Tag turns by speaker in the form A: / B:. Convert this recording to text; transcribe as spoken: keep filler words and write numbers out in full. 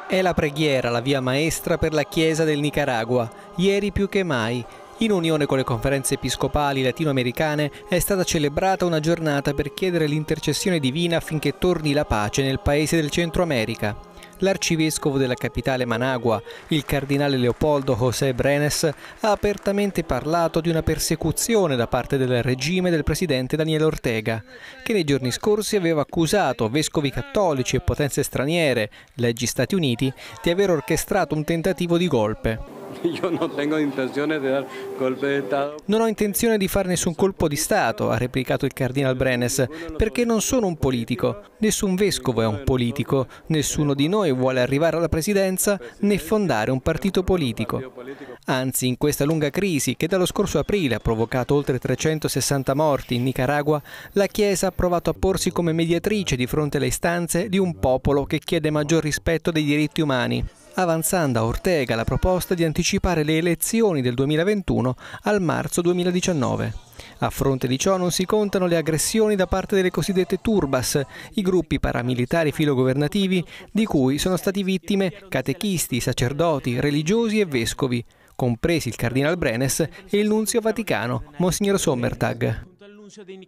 A: È la preghiera la via maestra per la Chiesa del Nicaragua. Ieri più che mai, in unione con le conferenze episcopali latinoamericane, è stata celebrata una giornata per chiedere l'intercessione divina affinché torni la pace nel paese del Centro America. L'arcivescovo della capitale Managua, il cardinale Leopoldo José Brenes, ha apertamente parlato di una persecuzione da parte del regime del presidente Daniel Ortega, che nei giorni scorsi aveva accusato vescovi cattolici e potenze straniere, leggi Stati Uniti, di aver orchestrato un tentativo di golpe.
B: Io non tengo intenzione di dar golpe di Stato.
A: Non ho intenzione di fare nessun colpo di Stato, ha replicato il cardinal Brenes, perché non sono un politico. Nessun vescovo è un politico, nessuno di noi vuole arrivare alla presidenza né fondare un partito politico. Anzi, in questa lunga crisi che dallo scorso aprile ha provocato oltre trecentosessanta morti in Nicaragua, la Chiesa ha provato a porsi come mediatrice di fronte alle istanze di un popolo che chiede maggior rispetto dei diritti umani, avanzando a Ortega la proposta di anticipare le elezioni del duemilaventuno al marzo duemiladiciannove. A fronte di ciò non si contano le aggressioni da parte delle cosiddette turbas, i gruppi paramilitari filogovernativi di cui sono stati vittime catechisti, sacerdoti, religiosi e vescovi, compresi il cardinal Brenes e il nunzio vaticano, Monsignor Sommertag.